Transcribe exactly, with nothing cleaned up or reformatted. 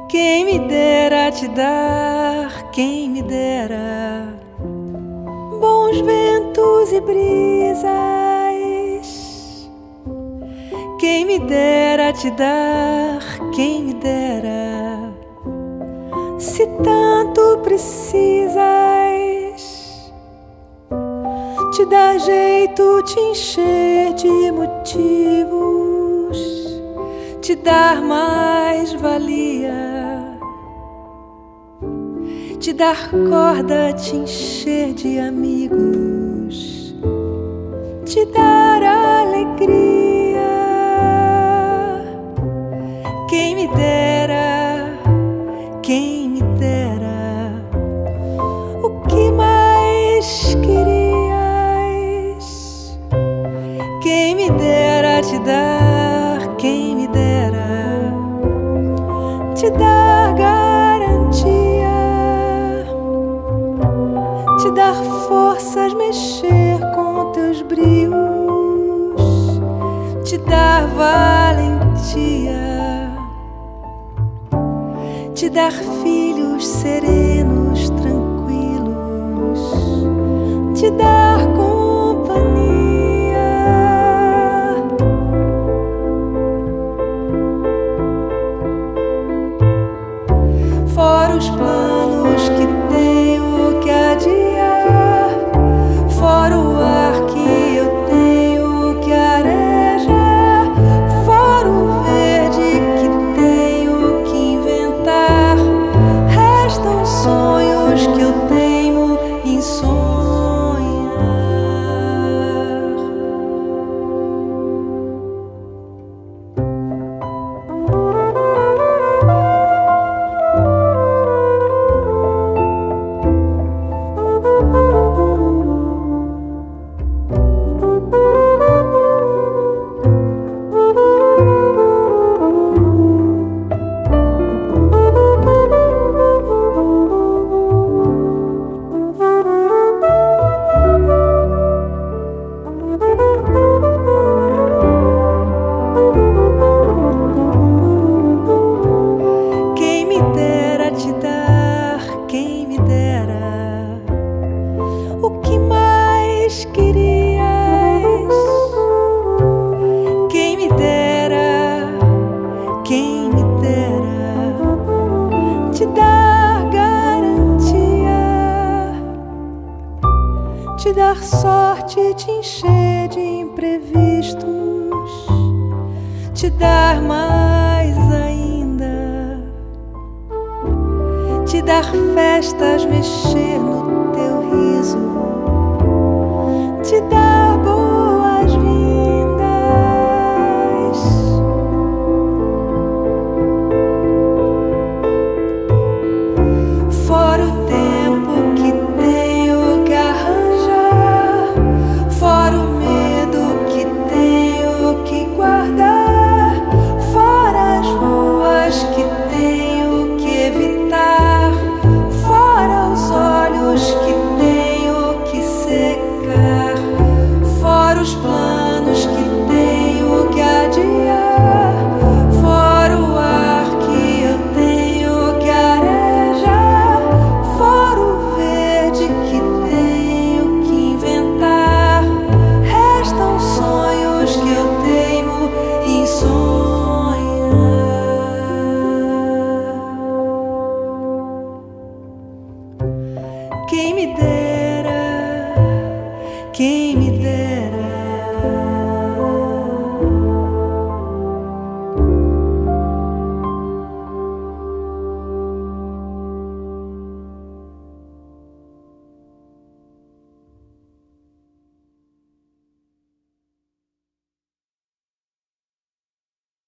Quem me dera te dar, quem me dera bons ventos e brisas. Quem me dera te dar, quem me dera, se tanto precisas, te dar jeito, te encher de motivos, te dar mais valia, te dar corda, te encher de amigos, te dar alegria. Quem me dera, quem me dera, o que mais querias? Quem me dera te dar, quem me dera te dar garantia, te dar forças, mexer com teus brios, te dar valentia, te dar filhos serenos, tranquilos, te dar companhia. Fora os planos que tenho que adiar, fora o ar que eu tenho que arejar, fora o verde que tenho que inventar, restam sonhos que eu teimo em sonhar. Te dar sorte, te encher de imprevistos, te dar mais ainda, te dar festas, mexer no teu riso, te dar boas-vindas. Fora o tempo que tenho que arranjar, fora o medo que tenho que guardar, fora as ruas que tenho que evitar, fora os olhos que tenho que secar, fora os planos que tenho que adiar, fora o ar que eu tenho que arejar, fora o verde que tenho que inventar, restam sonhos que eu teimo em sonhar. Quem me dera